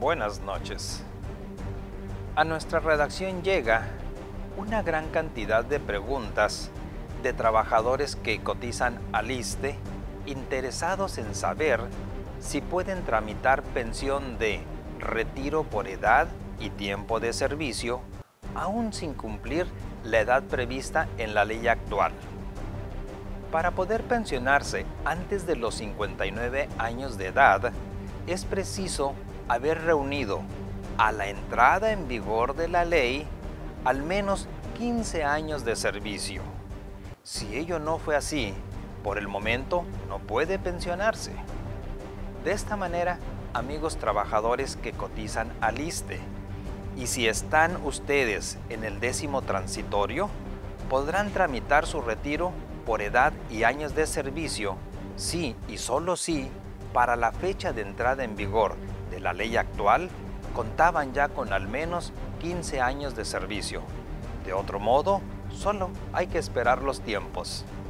Buenas noches. A nuestra redacción llega una gran cantidad de preguntas de trabajadores que cotizan al ISSSTE interesados en saber si pueden tramitar pensión de retiro por edad y tiempo de servicio, aún sin cumplir la edad prevista en la ley actual. Para poder pensionarse antes de los 59 años de edad, es preciso haber reunido a la entrada en vigor de la ley al menos 15 años de servicio. Si ello no fue así, por el momento no puede pensionarse. De esta manera, amigos trabajadores que cotizan al ISSSTE, y si están ustedes en el 10º transitorio, podrán tramitar su retiro por edad y años de servicio, si y solo si, para la fecha de entrada en vigor de la ley actual, contaban ya con al menos 15 años de servicio. De otro modo, solo hay que esperar los tiempos.